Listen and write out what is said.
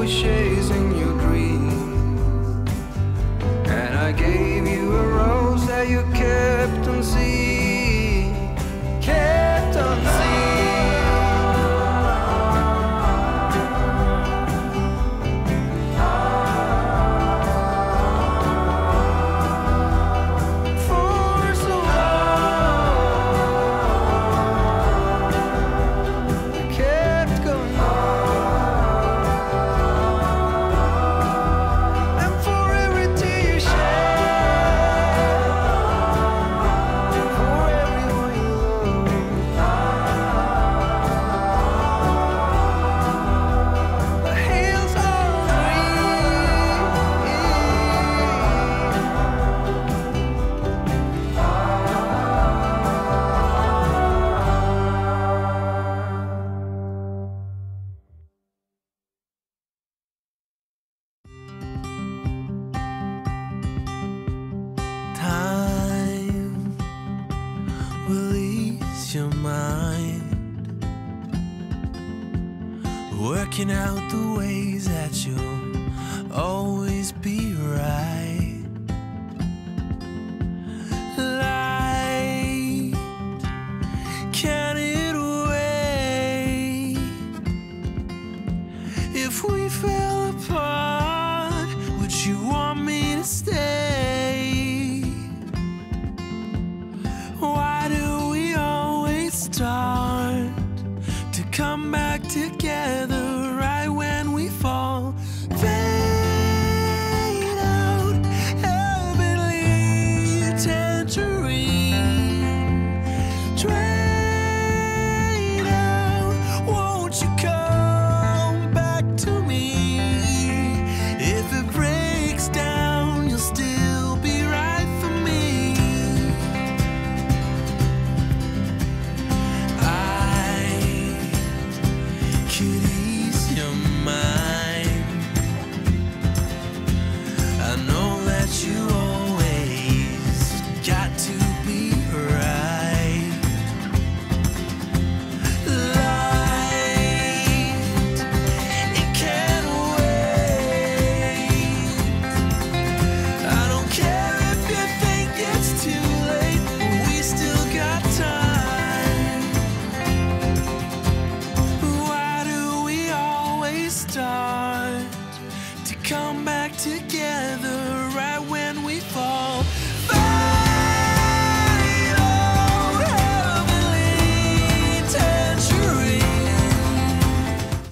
cliches in your dream. And I gave you a rose that you kept unseen, kept unseen. Your mind, working out the ways that you'll always be right. Light, can it wait? If we fell apart, would you want me to stay? Why do we always start to come back together right when we fall? Fade out, heavenly tangerine. Drain out, won't you come back to me? If it breaks down, you'll still be right for me. Could ease your mind. I know that you always got to be right. Light, it can't wait. I don't care if you think it's too late, we still got time. Start to come back together.